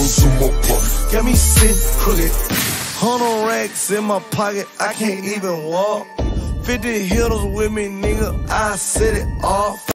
two more puffs. Got me sitting crooked. 100 racks in my pocket, I can't even walk. 50 hitters with me, nigga, I set it off.